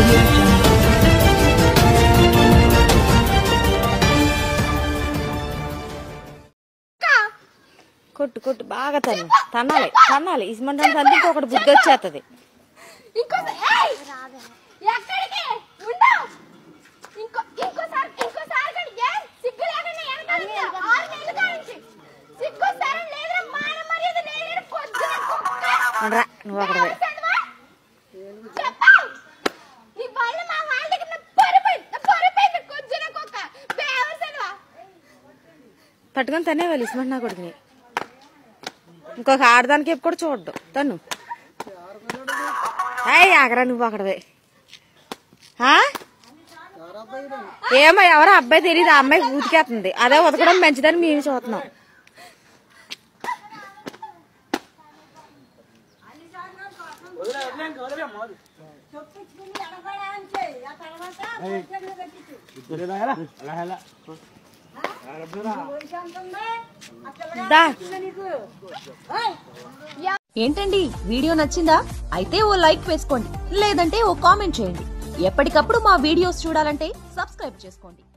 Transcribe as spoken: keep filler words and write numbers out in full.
కొట్టు కొట్టు బాగా తను తన్నాలి తన్నాలి ఇసుమంటాను తల్లికి ఒకటి బుద్ధి వచ్చేస్తుంది. నువ్వు అక్కడ పట్టుకొని తనే వాళ్ళు ఇసుమంటున్నా కొడుకుని ఇంకొక ఆడదానికి కూడా చూడ్డు తను. అయ్యి ఆగరా నువ్వు అక్కడవే. ఏమో ఎవరో అబ్బాయి తెలియదు, ఆ అమ్మాయి ఊతికేస్తుంది. అదే ఉతకడం మంచిదని మేము చూస్తున్నాం. ఏంటండి వీడియో నచ్చిందా? అయితే ఓ లైక్ వేసుకోండి, లేదంటే ఓ కామెంట్ చేయండి. ఎప్పటికప్పుడు మా వీడియోస్ చూడాలంటే సబ్స్క్రైబ్ చేసుకోండి.